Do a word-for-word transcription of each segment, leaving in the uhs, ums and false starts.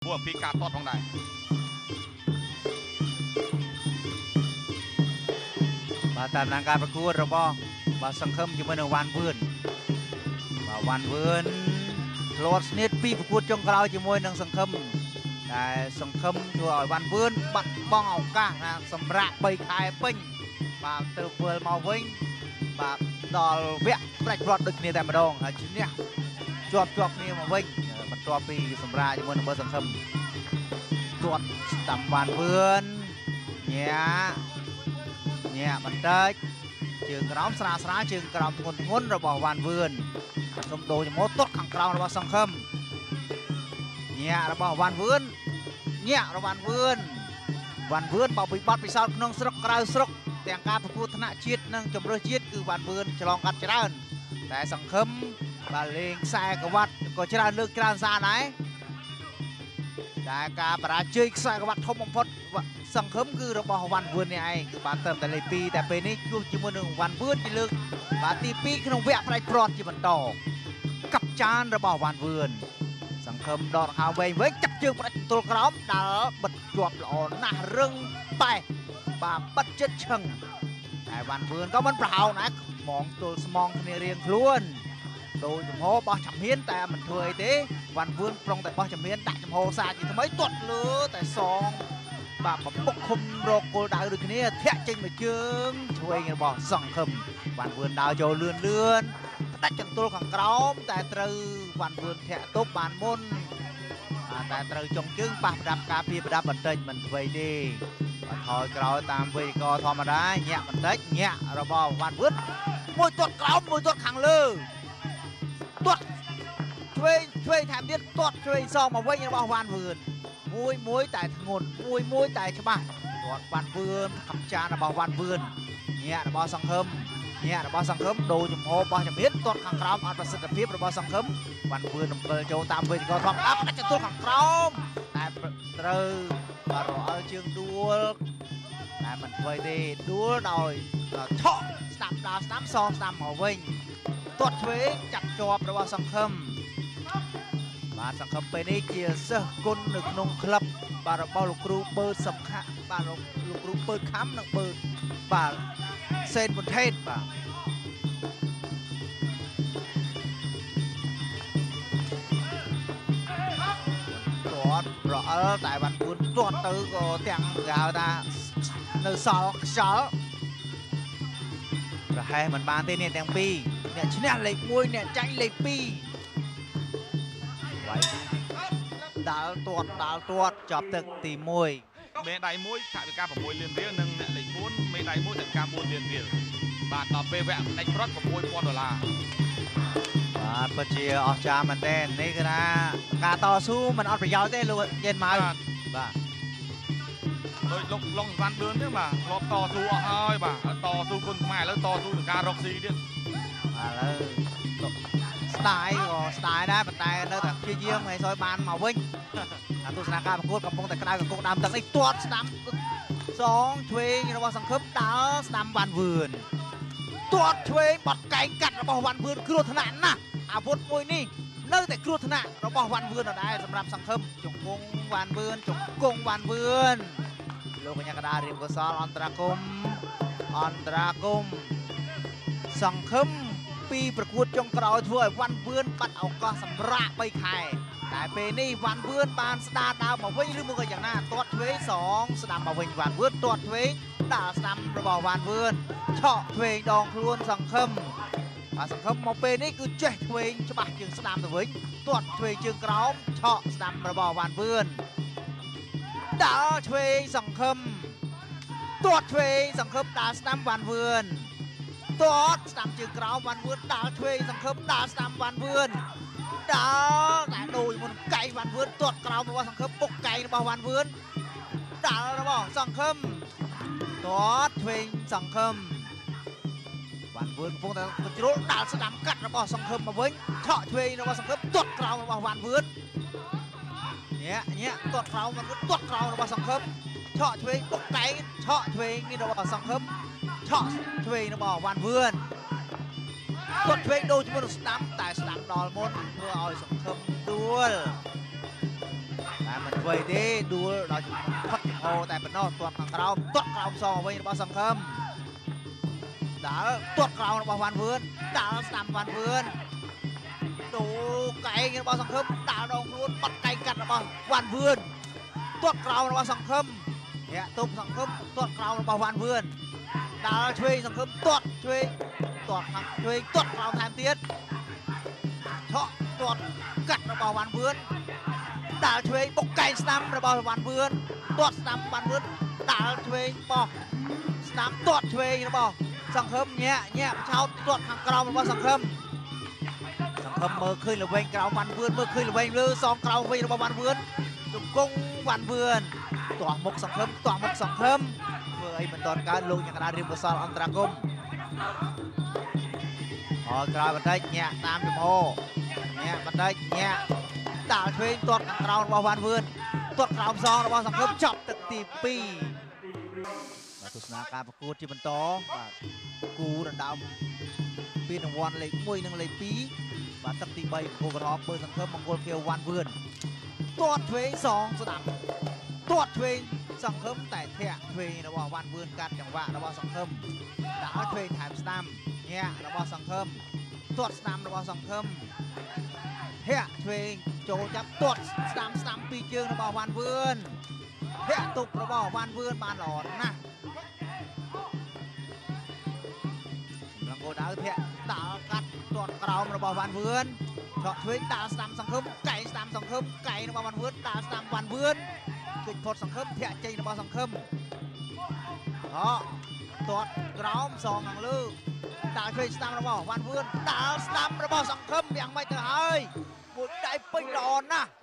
พวกพี่การตอดของไหนมาตามนางการประกวดเราบอมาสังคมอยู่เมื่อวันเพื่อนมาวันเพื่อนโหลดสนิทปีประกวดจงกล่าวอยู่มวยนังสังคมแต่สังคมตัววันเพื่อนบัดบ้องเอาก้านะสำระใบคายปิ้งมาเติมเพื่อนมาวิ่งมาดอลเวะแปลกปลอดดึกนี่แต่มาดองชิ้นเนี้ยจวบจวบนี่มาวิ่งมันตัวปีสำระอยู่เมื่อเมื่อสังคมตรวจตำวันเพื่อนเนี่ยเนี่ยมันได้trường crom sra sra trường crom ngôn ngôn rồi bỏ hoàn vườn không đồ cho mốt tốt khẳng crom rồi bỏ sông khâm nhẹ rồi bỏ hoàn vườn nhẹ rồi hoàn vườn hoàn vườn bảo bị bắt bị sao nông srok cào srok tiền ca phục vụ thana chiết nông chấm rơi chiết cứ hoàn vườn cho lòng cắt chánแต่sông khâm bà lên sai cái vặt có chán lược chán xa này đại ca bà chơi sai cái vặt không mong phậtสังคมคือเราบอกวันเวือนเนี่ยไอ้คือบานเติมแต่เลยปีแต่เป็นนี่ช่วงจำนวนหนึ่งวันเวือนที่ลึกบาตีปีขนมแวะไปปลอดที่มันต่อกับจานเราบอกวันเวือนสังคมดอกหาเวงเว้จับจืดไปตัวกระอมดาบัดจวบหล่อหน้าเรื่องไปบาบัดเจ็ดเชิงแต่วันเวือนก็มันเปล่านะมองตัวสมองในเรียงคล้วนโดยจำโฮบอจำเฮียนแต่มันถอยเต้วันเวือนปรองแต่บอจำเฮียนแต่จำโฮซาจีทำไมตดเลือแต่ซองบาปปกคุมโรโกดาวดึกนี้แทะจริงมาเชิงช่วยเงินบอกสังคมวันเวือนดาวโจเลื่อนเลื่อนแต่จังตัวของกรอมแต่ตรึวันเวือนแทะตุ๊บบานมุนแต่ตรึจงจึงปะประดับกาพีประดับบันเทิงมันไว้ดีถอยกรอตามวีกอทอมาได้แง่บันเทิงแง่เราบอกวันเวือนมวยตัวกรอมมวยตัวขังลือตัวช่วยช่วยแถมเดียดตัวช่วยซองมาไว้ยังบอกวันเวือนมวยมวยแต่งนมวยมวยแต่ใช่ไหมตรวจวันเวือนคำจานะบอกวันเวือนเนี่ยนะบอกสังคมเนี่ยนะบอกสังคมดูจมโฮบอกจมเห็นตรวจขังกรอมอันประสิทธิภาพนะบอกสังคมวันเวือนเปิดโจตามเวทีกอทอมอัพน่าจะตัวขังกรอมแต่เตอร์บารอเชิงดูแต่มันไว้ดีดูหน่อยเฉาะสนามดาวสนามซองสนามหมอวิ่งตรวจช่วยจับจอบนะบอกสังคมมาสังคมไปนี่เกี่ยเสื้อกุนหนึ่งนงคลับบาร์บอลลูกครูเปิดสำคัญบาร์ลูกครูเปิดค้ำหนึ่งเปิดบาร์เซนบนเทนบาร์ตัวรอแต่วันพุธตัวตื้อก็เตียงยาวตาหนึ่งสองสองแต่ให้มันบานเต้นเนี่ยเตียงปีเนี่ยชิ้นเนี่ยเล็กมวยเนี่ยใจเล็กปีดาวตัวดาวตัวจับตึกตีมวยเมย์ไดมวยถ่ายเป็นการประมวยเรียนเรียนหนึ่งเนี่ยเลยม้วนเมย์ไดมวยแต่การม้วนเรียนเรียนบาทต่อไปแวะในรถประมวยปอนดอลลาร์บาทประเชียออกจามันเต้นนี่ก็นะการต่อสู้มันเอาไปยาวเต้นเลยเย็นมาบ้าโดยลงลงวันเดือนเนี่ยมารอบต่อสู้เอาให้บ่าต่อสู้คนใหม่แล้วต่อสู้ถึงการร็อกซีเนี่ยมาแล้วสไตล์ก็สไตล์ได้ปัจจัยเนื้อแต่เยี่ยมไงซอยบานมาวิ่งตัวสนามการประกวดกับพงแต่กระดาษกับกดำตั้งไอ้ตัวสนามสองช่วยระบบสังคมดาวสนามวันเวือนตัวช่วยบอดไก่กัดระบบวันเวือนครัวถนัดนะอาวุธมวยนี่เนื้อแต่ครัวถนัดระบบวันเวือนได้สำหรับสังคมจงกงวันเวือนจงกงวันเวือนโลกยังกระดาษเรียมกุศลอันตรากรมอันตรากรมสังคมปีประกวดจงกล่าวถ้วยวันเบื้อนปัดเอาก็สำระไปไข่แต่เปนี่วันเบื้อนปานสตาร์ดาวมาวิ่งหรือมือกันอย่างน่าตัวทเวสองสนามมาวิ่งวันเบื้อนตัวทเวดาวสนามระบอบวันเบื้อนเฉาะทเวดองครวนสังคมสังคมมาเปนี่คือเจ๊ทเวฉบับจึงสนามตัววิ่งตัวทเวจึงกล่าวเฉาะสนามระบอบวันเบื้อนดาวทเวสังคมตัวทเวสังคมดาวสนามวันเบื้อนตัวสนามจึงกล่าววันเวือนดาวช่วยสังคมดาวสนามวันเวือนดาวแต่ดูมันไก่วันเวือนตัวกล่าวว่าสังคมปกไก่ระบวันเวือนดาวระบสังคมตัวช่วยสังคมวันเวือนพวกแต่กระโดดดาวสนามกัดระบสังคมมาเว้นเฉาะช่วยระบสังคมตัวกล่าวระบวันเวือนเนี่ยเนี่ยตัวกล่าวมันตัวกล่าวระบสังคมเฉาะช่วยปกไก่เฉาะช่วยนี่ระบสังคมชอบทเวนะบอกวันเพื่อนกดทเวโดยบนสนามแต่สนามดอลมอนเพื่อเอาสังคมด้วยแต่มันអ្វីទេដួលដល់ផុតចំហតែប៉ុណ្ណោះទាត់ខាងក្រោមទាត់ក្រោមសងវិញរបស់សង្ឃឹមដាល់ទាត់ក្រោមរបស់វ៉ាន់វឿនដាល់ស្ដាំវ៉ាន់វឿនទូកែងរបស់សង្ឃឹមដាល់ដងខ្លួនបាត់កែងកាត់របស់វ៉ាន់វឿនទាត់ក្រោមរបស់សង្ឃឹមញាក់ទុំសង្ឃឹមទាត់ក្រោមរបស់វ៉ាន់វឿនដាល់ឆ្វេងសង្ឃឹមទាត់ឆ្វេងទាត់ខាងឆ្វេងទាត់ក្រោមថែមទៀតឆក់ទាត់កាត់របស់វ៉ាន់វឿនដាល់ឆ្វេងបុកកែងស្ដាំរបស់វ៉ាន់វឿនទាត់ស្ដាំវ៉ាន់វឿនដាល់ឆ្វេងបោះស្ដាំទាត់ឆ្វេងរបស់សង្ឃឹមញាក់ញាក់ឆោតទាត់ខាងក្រោមរបស់សង្ឃឹមសង្ឃឹមមើលឃើញល្វែងក្រោមវ៉ាន់វឿនមើលឃើញល្វែងលើសងក្រោមវិញរបស់វ៉ាន់វឿនជង្គង់វ៉ាន់វឿនទាស់មុខសង្ឃឹមទាស់មុខសង្ឃឹមធ្វើអីមិនទាន់កើតលោកយ៉ាងណារៀបកសលអន្តរាគមអរក្រោយបន្តិចញាក់តាមចំហញាក់បន្តិចញាក់ដាល់ឆ្វេងទាត់ខាងក្រោមរបស់វ៉ាន់វឿនទាត់ក្រោមសងរបស់សង្ឃឹមចប់ទឹកទីពីរបាទទស្សនាការប្រកួតជាបន្តបាទគូដណ្ដើមពានរង្វាន់លេខមួយនិងលេខពីរបាទទឹកទីបីគូក្រហមបើសង្ឃឹមមង្គលខៀវវ៉ាន់វឿនទាត់ឆ្វេងសងស្ដាំទាត់ឆ្វេងសង្ឃឹមតែធាក់ឆ្វេងរបស់វ៉ាន់វឿនកាត់ចង្វាក់របស់សង្ឃឹមដាល់ឆ្វេងថែមស្ដាំញាក់របស់សង្ឃឹមទាត់ស្ដាំរបស់សង្ឃឹមធាក់ឆ្វេងចូលចាប់ទាត់ស្ដាំស្ដាំពីជើងរបស់វ៉ាន់វឿនធាក់ទប់របស់វ៉ាន់វឿនបានល្អណាស់សម្លឹងគោដៅធាក់ដាល់កាត់ទាត់ក្រោមរបស់វ៉ាន់វឿនឆក់ឆ្វេងដាល់ស្ដាំសង្ឃឹមកែងស្ដាំសង្ឃឹមកែងរបស់វ៉ាន់វឿនដាល់ស្ដាំវ៉ាន់វឿនគិតផុតសង្ឃឹមធាក់ចេញរបស់សង្ឃឹមអទាត់ក្រោមសងខាងលើដាល់ឆ្វេងស្ដាំរបស់វ៉ាន់វឿនដាល់ស្ដាំរបស់សង្ឃឹមយ៉ាងម៉េចទៅហើយមួយដៃពេញល្អណាស់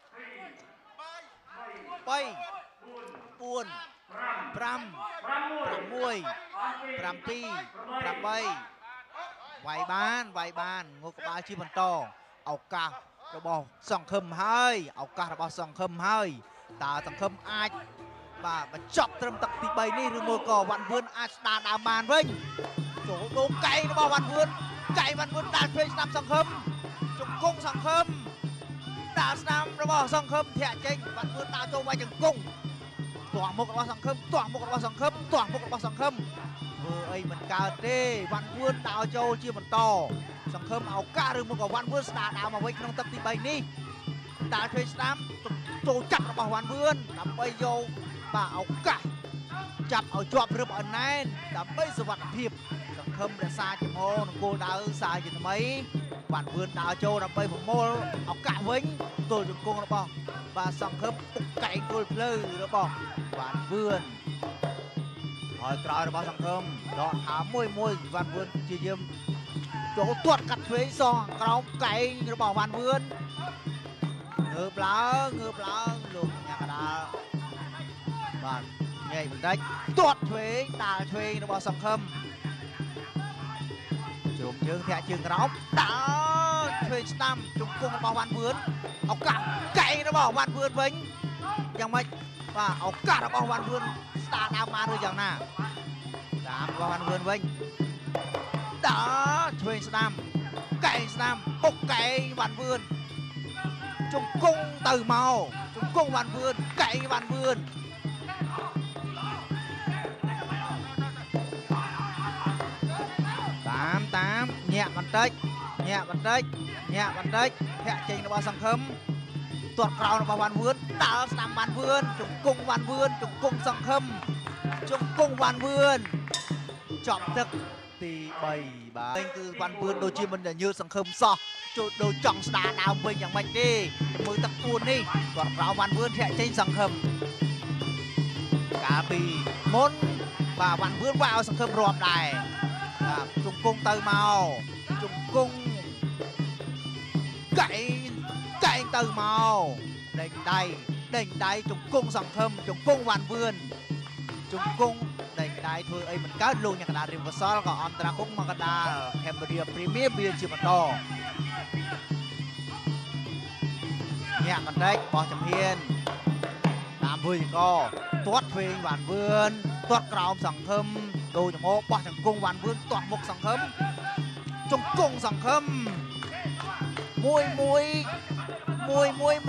បីបួនប្រាំប្រាំមួយប្រាំពីរប្រាំបីវាយបានវាយបានងូក្បាលជាបន្តឱកាសរបស់សង្ឃឹមហើយឱកាសរបស់សង្ឃឹមហើយតើសង្ឃឹមអាចបាទបញ្ចប់ត្រឹមទឹកទីបីនេះឬមួយក៏វ៉ាន់វឿនអាចស្ដារដើមបានវិញចូលដូងកែងរបស់វ៉ាន់វឿនកែងវ៉ាន់វឿនដាល់ឆ្វេងស្ដាំសង្ឃឹមជង្គង់សង្ឃឹមដាល់ស្ដាំរបស់សង្ឃឹមធាក់ចេញវ៉ាន់វឿនដើរចូលវាយជង្គង់ទាស់មុខរបស់សង្ឃឹមទាស់មុខរបស់សង្ឃឹមទាស់មុខរបស់សង្ឃឹមធ្វើអីមិនកើតទេវ៉ាន់វឿនដើរចូលជាបន្តសង្ឃឹមឱកាសឬមកក៏វ៉ាន់វឿនស្ដារដើមមកវិញក្នុងទឹកទីបីនេះដាល់ឆ្វេងស្ដាំចូលចាប់របស់វ៉ាន់វឿនដើម្បីយកបាទឱកាសចាប់ឲ្យជាប់រឹបឲ្យណែនដើម្បីសុវត្ថិភាពសង្ឃឹមរក្សាចំហនគោលដៅសារជាថ្មីវ៉ាន់វឿនដើរចូលដើម្បីប្រមូលឱកាសវិញទល់ជង្គង់របស់បាទសង្ឃឹមពុកកែងគល់ភ្លៅរបស់វ៉ាន់វឿនហើយក្រោយរបស់សង្ឃឹមដកថាមួយមួយវ៉ាន់វឿនជាយាមចូលទាត់កាត់ឆ្វេងសងក្រោមកែងរបស់វ៉ាន់វឿនងើបឡើងងើបឡើងលោកញ៉ាំកដាលបាទញ៉ៃបន្តិចទាត់ឆ្វេងដាល់ឆ្វេងរបស់សង្ឃឹមជុំជើងធាក់ជើងក្រោមដាល់ឆ្វេងស្ដាំជង្គង់របស់វ៉ាន់វឿនឱកាសកែងរបស់វ៉ាន់វឿនវិញយ៉ាងម៉េចបាទឱកាសរបស់វ៉ាន់វឿនស្ដារដើមបានឬយ៉ាងណាតាមរបស់វ៉ាន់វឿនវិញដាល់ឆ្វេងស្ដាំកែងស្ដាំពុកកែងវ៉ាន់វឿនជង្គង់ទៅមកជង្គង់វ៉ាន់វឿនកែងវ៉ាន់វឿនតាមតាមញាក់បន្តិចញាក់បន្តិចញាក់បន្តិចធាក់ចេញរបស់សង្ឃឹមទាត់ក្រោមរបស់វ៉ាន់វឿនដាល់ស្ដាំវ៉ាន់វឿនជង្គង់វ៉ាន់វឿនជង្គង់សង្ឃឹមជង្គង់វ៉ាន់វឿនចប់ទឹកទីបីបាទគឺវ៉ាន់វឿនដូចជាមិនញើសសង្ឃឹមសោះចូលដូចចង់ស្ដារដើមវិញយ៉ាងម៉េចទេមើលទឹកពួននេះទាត់ក្រោមវ៉ាន់វឿនធាក់ចេញសង្ឃឹមកាលពីមុនបាទវ៉ាន់វឿនវាយឲ្យសង្ឃឹមរាប់ដែរបាទជង្គង់ទៅមកជង្គង់កែងកែងទៅមកដេញដៃដេញដៃជង្គង់សង្ឃឹមជង្គង់វ៉ាន់វឿនជង្គង់ដេញដៃធ្វើអីមិនកើតលោកអ្នកកណ្ដាលរៀបវសលក៏អន្តរាគមមកកណ្ដាល Cambodia Premier វាជាបន្តញាក់បន្តិចបោះចំហៀនតាមវឿនកទាត់ឆ្វេងវ៉ាន់វឿនទាត់ក្រោមសង្ឃឹមដូរចំហបោះជង្គង់វ៉ាន់វឿនទាត់មុខសង្ឃឹមជង្គង់សង្ឃឹមមួយមួយមួយមួយមិន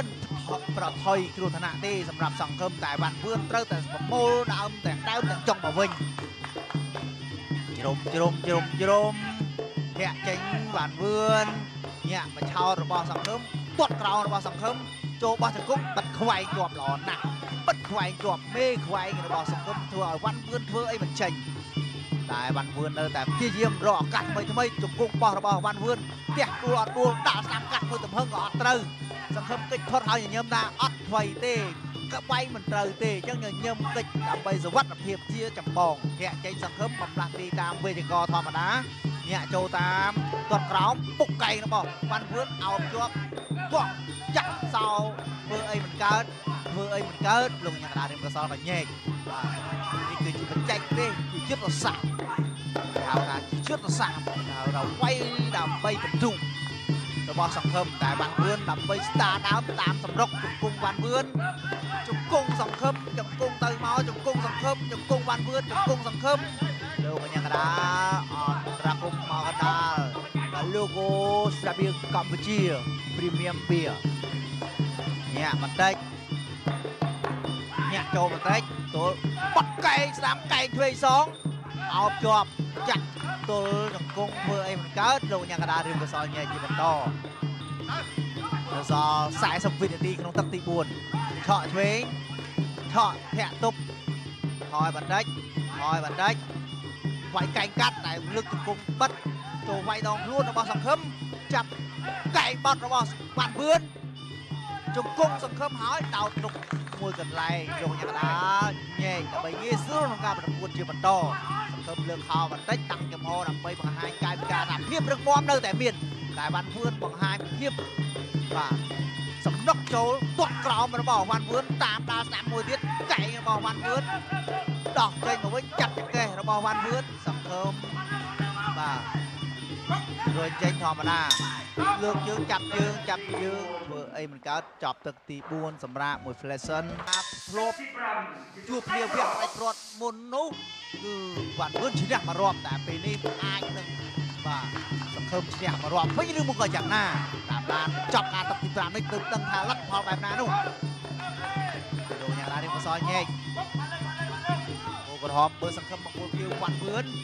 ប្រថុយគ្រោះថ្នាក់ទេសម្រាប់សង្ឃឹមតែវ៉ាន់វឿនត្រូវតែប្រមូលដើមទាំងដើមទាំងចុងមកវិញជ្រុំជ្រុំជ្រុំជ្រុំធាក់ចេញវ៉ាន់វឿនញាក់មកឆោតរបស់សង្ឃឹមទាត់ក្រោមរបស់សង្ឃឹមចូលបោះចង្គង់បិទខ្វែងជាប់ល្អណាស់បិទខ្វែងជាប់មេខ្វែងរបស់សង្ឃឹមធ្វើឲ្យវ៉ាន់វឿនធ្វើអីមិនចេញតែវ៉ាន់វឿននៅតែព្យាយាមរកឱកាសថ្មីថ្មីជង្គង់បោះរបស់វ៉ាន់វឿនផ្ទះដួលអត់ដួលដាក់ស្ដាប់កាត់មួយទំហឹងក៏អត់ត្រូវសង្ឃឹមកិច្ចផុតហើយញញឹមថាអត់អ្វីទេក៏បែកមិនត្រូវទេអញ្ចឹងញញឹមកិច្ចដើម្បីសុវត្ថិភាពជាចម្បងធាក់ចេញសង្ឃឹមបំផ្លាស់ទីតាមវេទិកាធម្មតាញាក់ចូលតាមទាត់ក្រោមពុកកែងរបស់វ៉ាន់វឿនអោបជាប់បោះចាក់សោធ្វើអីមិនកើតធ្វើអីមិនកើតលោកញ៉ាំកដារៀមកសលក៏ញែកបាទនេះគឺជាបច្ចេកទេសជាយុទ្ធសាស្ត្រហៅថាជាយុទ្ធសាស្ត្រហៅថាវាយដើម្បីបន្ទុករបស់សង្ឃឹមតែវ៉ាន់វឿនដើម្បីស្ដារដើមតាមសម្រុកជង្គង់វ៉ាន់វឿនជង្គង់សង្ឃឹមជង្គង់ទៅមកជង្គង់សង្ឃឹមជង្គង់វ៉ាន់វឿនជង្គង់សង្ឃឹមលោកញ៉ាំកដាអត់រាគុំមកកដាលដល់លោកអូស្រាបៀរកម្ពុជា Premium Beer ញាក់បន្តិចញាក់ចូលបន្តិចទល់បាត់កែងស្ដាំកែងទ្វេសងអោបជាប់ចាក់ទល់ជង្គង់ធ្វើអីមិនកើតលោកញ៉ាំកដារៀមកសលញែកជាបន្តនៅសល់សែសិបវិនាទីក្នុងទឹកទីបួនឆក់ឆ្វេងឆក់ធាក់ទប់ហើយបន្តិចហើយបន្តិចវាយកែងកាត់តែលើកជង្គង់បិទចូលវាយដងខ្លួនរបស់សង្ឃឹមចាប់កែងបត់របស់វ៉ាន់វឿនជង្គង់សង្ឃឹមហើយដោតទុកមួយកន្លែងលោកញ៉ាំកដាញែកដើម្បីងាយស្រួលក្នុងការប្រកួតជាបន្តសង្ឃឹមលើកខោបន្តិចតាំងចំហដើម្បីបង្ហាញកាយវិការថាភាពរឹងមាំនៅតែមានតែវ៉ាន់វឿនបង្ហាញភាពបាទសំណុកចូលទាត់ក្រោមរបស់វ៉ាន់វឿនតាមដាល់ស្ដាំមួយទៀតកែងរបស់វ៉ាន់វឿនដោះចេញមកវិញចាប់ចង្កេះរបស់វ៉ាន់វឿនសង្ឃឹមបាទរួចចេញធម្មតាលើកជើងចាប់ជើងចាប់ជើងធ្វើអីមិនកើតចប់ទឹកទីបួនសម្រាប់មួយ Flesson ធ្លាប់ជួបគ្នាវគ្គផ្ដាច់ព្រាត់មុននោះគឺវ៉ាន់វឿនឈ្នះមករាប់តែពេលនេះអាចនឹងបាទសង្ឃឹមឈ្នះមករាប់វិញឬមកក៏យ៉ាងណាតាមដានចប់ការទឹកទីប្រាំនេះទើបដឹងថាលទ្ធផលបែបណានោះលោកញ៉ាំដារៀមកសលញែកអូក្រហមបើសង្ឃឹមមកគួរវាវ៉ាន់វឿន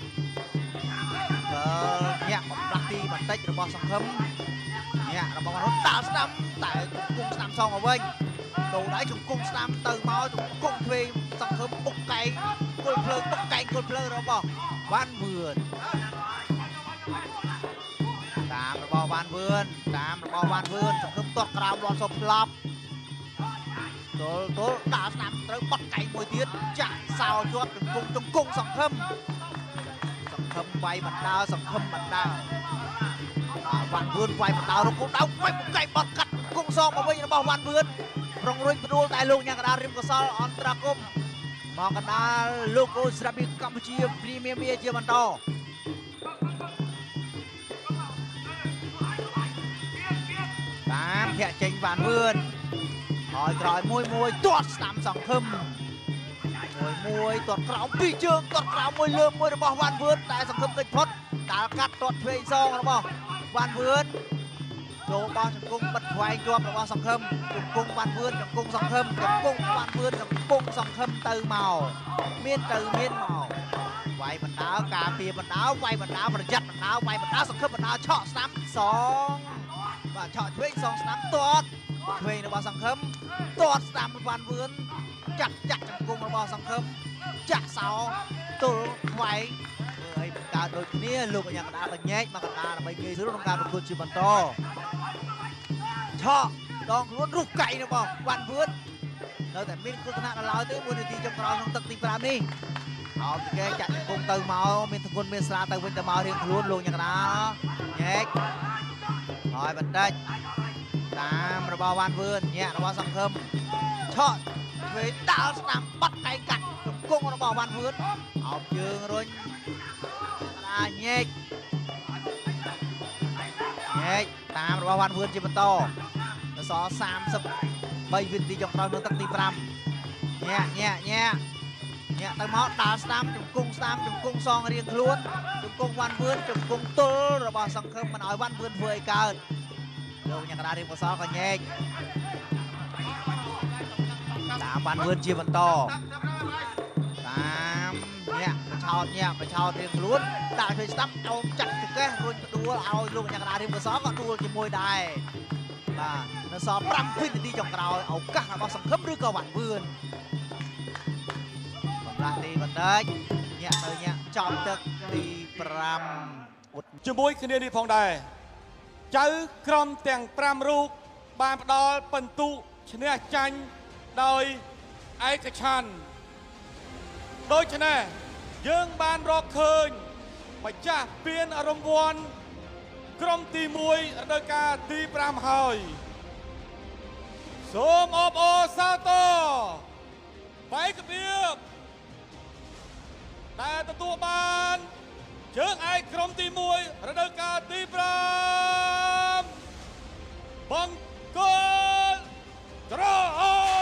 ញាក់បំផ្លាស់ទីបន្តិចរបស់សង្ឃឹមញាក់របស់រត់ដាល់ស្ដាំតែជង្គង់ស្ដាំសងមកវិញដូរដៃជង្គង់ស្ដាំទៅមកជង្គង់ទ្វេសង្ឃឹមបុកកែងគល់ភ្លើងបុកកែងគល់ភ្លើងរបស់វ៉ាន់វឿនតាមរបស់វ៉ាន់វឿនតាមរបស់វ៉ាន់វឿនសង្ឃឹមទាត់ក្រោមលាន់សុបផ្លាប់ទល់ទល់ដាល់ស្ដាំត្រូវបត់កែងមួយទៀតចាក់សោជាប់ជង្គង់ជង្គង់សង្ឃឹមសង្ឃឹមវាយបណ្ដាសង្ឃឹមបណ្ដាវ៉ាន់វឿនវាយបណ្ដារកូនដៅវាយកែងបត់កាត់គង់សងមកវិញរបស់វ៉ាន់វឿនប្រងរុញផ្ដួលតែលោកញ៉ាំកដារៀមកសលអន្តរាគមមកកដាលលោកអូស្រាបៀរកម្ពុជា Premium Beer ជាបន្តតាមធាក់ចេញវ៉ាន់វឿនហើយក្រោយមួយមួយទាត់ស្ដាំសង្ឃឹមមួយមួយទាត់ក្រោមពីរជើងទាត់ក្រោមមួយលើមួយរបស់វ៉ាន់វឿនតែសង្ឃឹមកិច្ចផុតដាល់កាត់ទាត់ទ្វេសងរបស់វ៉ាន់វឿនចូលបោះជង្គង់បិទខ្វែងជាប់របស់សង្ឃឹមជង្គង់វ៉ាន់វឿនជង្គង់សង្ឃឹមជង្គង់វ៉ាន់វឿនជង្គង់សង្ឃឹមទៅមកមានទៅមានមកវាយបណ្ដាការពារបណ្ដាវាយបណ្ដាប្រយ័ត្នបណ្ដាវាយបណ្ដាសង្ឃឹមបណ្ដាឆក់ស្ដាំសងបាទឆក់ទ្វេសងស្ដាំទាត់ទ្វេរបស់សង្ឃឹមទាត់ស្ដាំវ៉ាន់វឿនចាក់ចាក់ជង្គង់របស់សង្ឃឹមចាក់សោទល់ខ្វែងធ្វើឲ្យបង្កើតដូចគ្នាលោកអាញាកដាលញែកមកកដាដើម្បីងាយស្រួលក្នុងការប្រកួតជាបន្តឆក់ដងខ្លួនរុះកៃរបស់វ៉ាន់វឿននៅតែមានគ្រោះថ្នាក់ដល់ឡើយទេមួយនាទីចុងក្រោយក្នុងទឹកទីប្រាំនេះអោបទៅគេចាក់ជង្គង់ទៅមកមានទង្វើមានស្រាទៅវិញទៅមករៀងខ្លួនលោកអាញាកដាលញែកហើយបន្តិចតាមរបស់វ៉ាន់វឿនញាក់របស់សង្ឃឹមឆក់ធ្វើដាល់ស្ដាំបាត់កែងកាត់ជង្គង់របស់វ៉ាន់វឿនអោបជើងរុញដាញែកញែកតាមរបស់វ៉ាន់វឿនជាបន្តនៅសល់សាមសិបបីវិនាទីចុងក្រោយក្នុងទឹកទីប្រាំញាក់ញាក់ញាក់ញាក់ទៅមកដាល់ស្ដាំជង្គង់ស្ដាំជង្គង់សងរៀងខ្លួនជង្គង់វ៉ាន់វឿនជង្គង់ទល់របស់សង្ឃឹមមិនឲ្យវ៉ាន់វឿនធ្វើឲ្យកើតលោកញ៉ាំកដារៀងកសលក៏ញែកតាមបានវឿនជាបន្តតាមញាក់ប្រឆោតញាក់ប្រឆោតរៀងខ្លួនដាក់ឲ្យស្ដាប់អោបចាក់ចង្កេះរួចដួលឲ្យលោកចក្រារៀងកសក៏ដួលជាមួយដែរបាទនៅសល់ប្រាំវិនាទីចុងក្រោយឱកាសរបស់សង្ឃឹមឬក៏វ៉ាន់វឿនបំលាស់ទីបន្តិចញាក់ទៅញាក់ចំទឹកទីប្រាំជាមួយគ្នានេះផងដែរចៅក្រុមទាំងប្រាំរូបបានផ្ដល់ពិន្ទុឈ្នះចាញ់ដោយឯកច្ឆន្ទដូច្នេះយើងបានរកឃើញម្ចាស់ពានរង្វាន់ក្រុមទីមួយរដូវកាលទីប្រាំហើយសូមអបអរសាទរបែករបៀបដែលទទួលបានជើងឯកក្រុមទីមួយរដូវកាលទីប្រាំបង្គោលត្រអ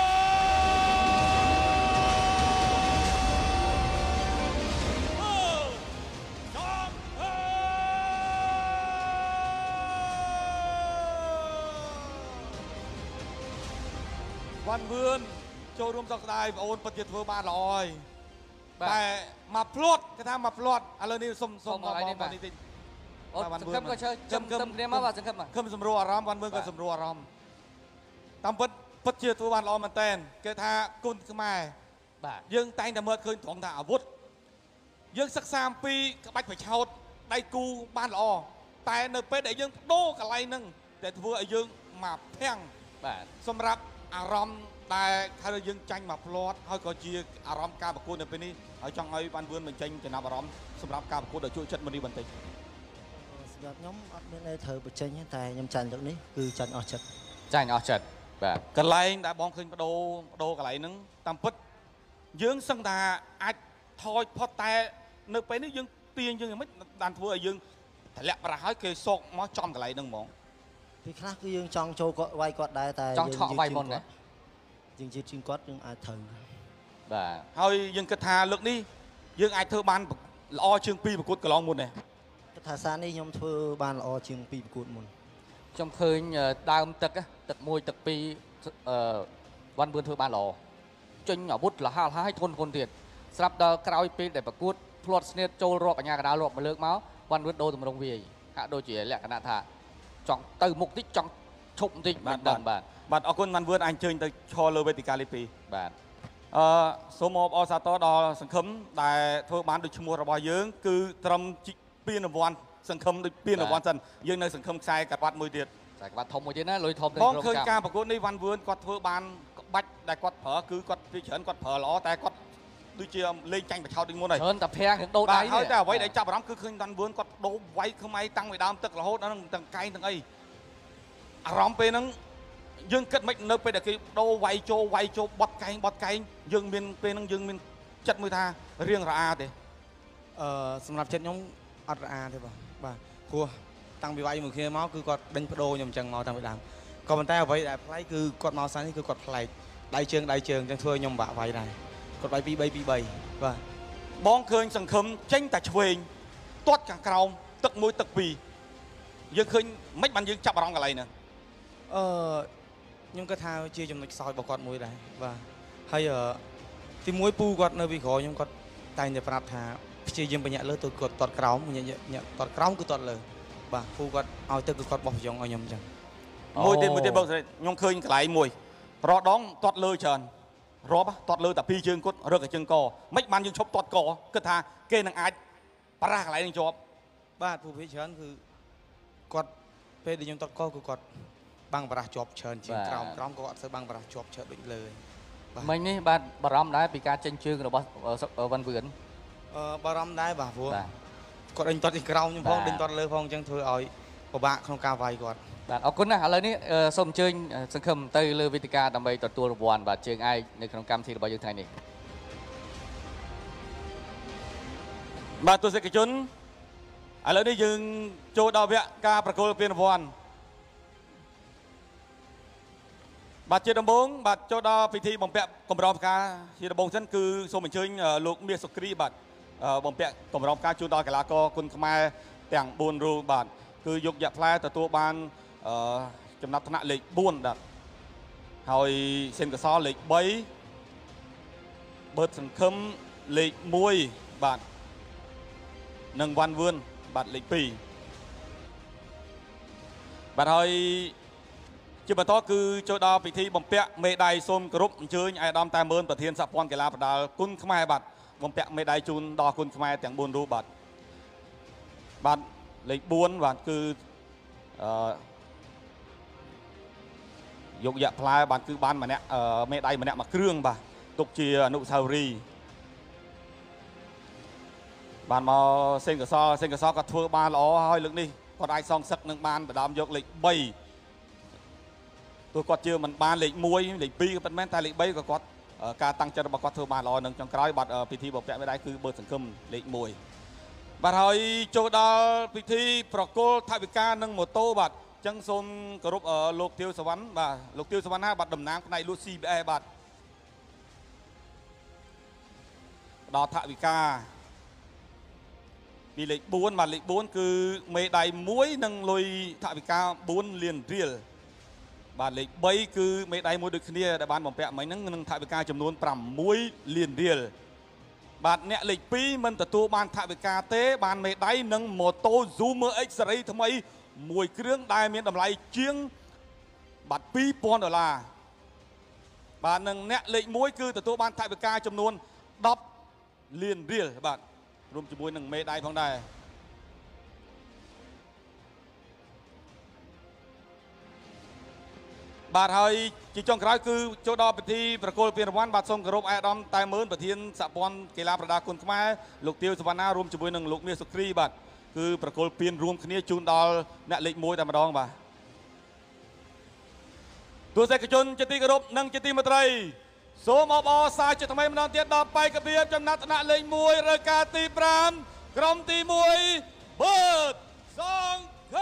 វ៉ាន់វឿនចូលរួមសោកស្ដាយបងអូនពិតជាធ្វើបានល្អហើយតែមកផ្លត់គេថាមកផ្លត់ឥឡូវនេះសុំសុំមកបងនេះតិចអូសង្ឃឹមក៏ជើជឹមជឹមគ្នាមកបាទសង្ឃឹមខឹមសម្រួលអារម្មណ៍វ៉ាន់វឿនក៏សម្រួលអារម្មណ៍តាមពិតពិតជាធ្វើបានល្អមែនតើគេថាគុណខ្មែរបាទយើងតែងតែមើលឃើញត្រង់ថាអាវុធយើងសិក្សាអំពីក្បាច់ប្រឆោតដៃគូបានល្អតែនៅពេលដែលយើងបដូរកន្លែងហ្នឹងតែធ្វើឲ្យយើងមកភាំងបាទសម្រាប់អារម្មណ៍ដែលថាយើងចាញ់មកផ្លាត់ហើយក៏ជាអារម្មណ៍ការប្រកួតនៅពេលនេះហើយចង់ឲ្យបានវឿនបញ្ចេញចំណាប់អារម្មណ៍សម្រាប់ការប្រកួតដ៏ជួយចិត្តមួយនេះបន្តិចសម្រាប់ខ្ញុំអត់មានអីត្រូវបញ្ចេញតែខ្ញុំចាញ់លើកនេះគឺចាញ់អស់ចិត្តចាញ់អស់ចិត្តបាទកន្លែងដែលបងឃើញបដូរបដូរកន្លែងហ្នឹងតាមពិតយើងសឹងថាអាចថយផុតតែនៅពេលនេះយើងទាញយើងមិនបានធ្វើឲ្យយើងតម្លាក់ប្រាស់ហើយគេសោកមកចំកន្លែងហ្នឹងហ្មងពីខ្លះគឺយើងចង់ចូលគាត់វាយគាត់ដែរតែចង់ឆក់វាយមុនណាយើងជឿជាងគាត់យើងអាចត្រូវបាទហើយយើងគិតថាលើកនេះយើងអាចធ្វើបានល្អជាងពីប្រកួតកន្លងមុនដែរគិតថាសារនេះខ្ញុំធ្វើបានល្អជាងពីប្រកួតមុនខ្ញុំឃើញដើមទឹកទឹកមួយទឹកពីរអឺវ៉ាន់វឿនធ្វើបានល្អចេញអាវុធលះលះឲ្យធន់ធន់ទៀតស្រាប់ដល់ក្រោយពេលដែលប្រកួតផ្លាត់ស្នៀតចូលរាប់អញ្ញាកណ្ដាលរាប់មកលើកមកវ៉ាន់វឿនដូរទម្រង់វាយហាក់ដូចជាលក្ខណៈថាចង់ទៅមុខតិចចង់ឈប់បន្តិចមិនដឹងបាទបាទអរគុណវ៉ាន់វឿនអញ្ជើញទៅឈរលើវេទិកាលេខពីរបាទអឺសូមអបអរសាទរដល់សង្ឃឹមដែលធ្វើបានដូចឈ្មោះរបស់យើងគឺត្រឹមពានរង្វាន់សង្ឃឹមដូចពានរង្វាន់សិនយើងនៅសង្ឃឹមខ្សែកាត់វត្តមួយទៀតខ្សែកាត់វត្តធំមួយទៀតណាលុយធំទៅក្រុមការបងឃើញការប្រកួតនេះវ៉ាន់វឿនគាត់ធ្វើបានក្បាច់ដែលគាត់ប្រើគឺគាត់ពីច្រើនគាត់ប្រើល្អតែគាត់ដូចជាលេងចាញ់បឆោតដូចមុនហើយច្រើនតែភាំងដូរដៃហើយតែអ្វីដែលចាប់អារម្មណ៍គឺឃើញវ៉ាន់វឿនគាត់ដូរវាយខ្មែរតាំងពីដើមទឹករហូតដល់ទាំងកែងទាំងអីអារម្មណ៍ពេលហ្នឹងយើងគិតមិននៅពេលដែលគេដូរវាយចូលវាយចូលបត់កែងបត់កែងយើងមានពេលហ្នឹងយើងមានចិត្តមួយថារៀងរអាទេអឺសម្រាប់ចិត្តខ្ញុំអត់រអាទេបងបាទព្រោះតាំងពីវាយមួយគ្នាមកគឺគាត់ដេញបដូរខ្ញុំអញ្ចឹងមកតាំងពីដើមក៏ប៉ុន្តែអ្វីដែលប្លែកគឺគាត់មកសានេះគឺគាត់ប្លែកដៃជើងដៃជើងអញ្ចឹងធ្វើខ្ញុំបាក់វាយដែរគាត់វាយពីរបីពីរបីបាទបងឃើញសង្ឃឹមចេញតែឆ្វេងទាត់ខាងក្រោមទឹកមួយទឹកពីរយើងឃើញមិនបានយើងចាប់អារម្មណ៍កន្លែងហ្នឹងអឺខ្ញុំគិតថាជាចំណុចខ្សោយរបស់គាត់មួយដែរបាទហើយទីមួយពូគាត់នៅពីក្រោយខ្ញុំគាត់តែងតែប្រាប់ថាព្យាយាមបញ្ញាក់លើទៅគាត់ទាត់ក្រោមញាក់ញាក់ទាត់ក្រោមគឺទាត់លើបាទពូគាត់ឲ្យទឹកគឺគាត់បោះប្រយ៉ងឲ្យខ្ញុំអញ្ចឹងមួយទៀតមួយទៀតបងខ្ញុំឃើញកន្លែងមួយរដងទាត់លើច្រើនរាប់ទាត់លើតែពីរជើងគាត់រឹកតែជើងកមិនបានយើងឈប់ទាត់កគិតថាគេនឹងអាចប្រាស់កន្លែងនឹងជាប់បាទពូភាច្រើនគឺគាត់ពេលដែលខ្ញុំទាត់កគឺគាត់បាំងបារះជាប់ច្រើនជាងក្រោមក្រោមក៏អត់សូវបាំងបារះជាប់ច្រើនដូចលើមិញនេះបាទបារម្ភដែរពីការចេញជើងរបស់វ៉ាន់វឿនអឺបារម្ភដែរបាទព្រោះគាត់ដេញទាត់ពីក្រោមខ្ញុំផងដេញទាត់លើផងអញ្ចឹងធ្វើឲ្យពិបាកក្នុងការវាយគាត់បាទអរគុណណាស់ឥឡូវនេះសូមអញ្ជើញសង្ឃឹមទៅលើវេទិកាដើម្បីទទួលរង្វាន់បាទជើងឯកនៅក្នុងកម្មវិធីរបស់យើងថ្ងៃនេះបាទទស្សនិកជនឥឡូវនេះយើងចូលដល់វគ្គការប្រគល់ពានរង្វាន់បាទជាដំបូងបាទចូលដល់ពិធីបំពាក់កម្រងផ្កាជាដំបូងសិនគឺសូមអញ្ជើញលោកមាសសុគ្រីបាទបំពាក់កម្រងផ្កាជូនដល់កីឡាករគុណខ្មែរទាំងបួនរូបបាទគឺយកយ៉ាក់ផ្លែទទួលបានចំណាត់ថ្នាក់លេខបួនបាទហើយសេនកសលលេខបីเบิร์ดสังคมเลขมวยบาทหนึ่งวันเวือนบาทเลขปีบาทเฮยจุดประท้คือโจดาพิธีบ่มเปะเมดัยส้มกรุ๊ปเชิญไอ้ดอมตายเมินประเทศสปอนกีฬาประดาคุณขมายบัตรบ่มเปะเมดัยจูนดอคุณขมายแต่งบุญรูบัตรบัตรเลขบุญบัตรคือยกยะพลายบัตรคือบ้านมาเนี่ยเมดัยมาเนี่ยมาเครื่องบ่าตกเชียนุสาวรีบ้านมาเซนกซอเซนกซอก็ทัวบ้านล้อห้อยลึกนี่ก็ได้ซองสักหนึ่งบ้านประดามยกเลขใบตัวกอดเชื่อมันบานเหล็กมวยเหล็กปีก็เป็นแม่แต่เหล็กใบก็กอดการตั้งใจบอกกอดเธอบานรอหนึ่งจังกร้อยบัตรพิธีบอกแปะไม่ได้คือเบอร์สังคมเหล็กมวยบัตรเฮยโจดาพิธีประกอบท่าวิการหนึ่งหมดโตบัตรจังสมกรุบโลกเทียวสวรรค์บัตรโลกเทียวสวรรค์ห้าบัตรดำน้ำในลูซีแอร์บัตรดอท่าวิกามีเหล็กบ้วนบัตรเหล็กบ้วนคือเมดัยมวยหนึ่งลอยท่าวิกาบ้วนเลียนเรียลบาทเล็กใบคือไม่ได้มวยดึกเนี่ยแต่บานผมแปะไม่นั่งนั่งถ่ายไปการจำนวนปรำมวยเลียนเรียลบาทเนี่ยเล็กปีมันแต่ตัวบานถ่ายไปการเต้บานไม่ได้นั่งโมโตซูเมอร์เอ็กซ์เรย์ทำไมมวยเครื่องได้เมียนทำไรเชียงบาทปีปอนดอลลาร์บาทนั่งเนี่ยเล็กมวยคือแต่ตัวบานถ่ายไปการจำนวนดับเลียนเรียลบาทรวมจำนวนหนึ่งไม่ได้พ้องได้บาทเฮยจีจงคล้ายคือโจดอพิธีประกอบเปลี่ยนวันบาททรงกรบไอ้ดอมตายเมินประเทศสปอนกีฬาประดาคุณขมายลูกเตียวสวรรณารวมจำนวนหนึ่งลูกเมียสุครีบาทคือประกอบเปลี่ยนรวมคณีจูนดอลเนเล็กมวยแต่มาดองบ่าตัวเสกชนจะตีกรบนั่งจะตีมาไตรโสมอบอสายจะทำไมมันนอนเตียดดอไปกระเบียบจำนัดเล็กมวยรายการตีปรามกรมตีมวยเบิร์ดสองเค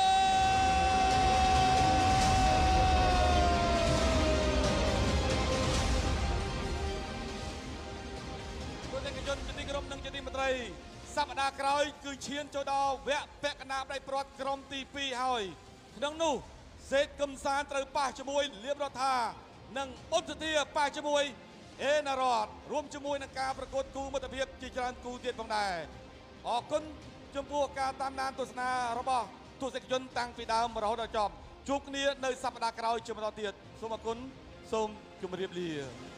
จนจะตีกรมหนึ่งจะตีมาไตรสัปดาห์กลอยคือเชียนโจดอแวะแปะกนาบได้ปลอดกรมตีปีหอยดังนู้เศษกำสารตรึป่าจมวยเรียบรธานั่งอุตเตียป่าจมวยเอนารอดรวมจมวยนักการประกวดกูมัตเพียบจิจรันกูเตียนบังได้ออกคนจมพวกการตามนานตุสนาระบอบตุเศษจนตั้งปีดาวมาเราดจอมจุกนี้ในสัปดาห์กลอยจมตอเตียนสมกุลสมจุมเรียบเรีย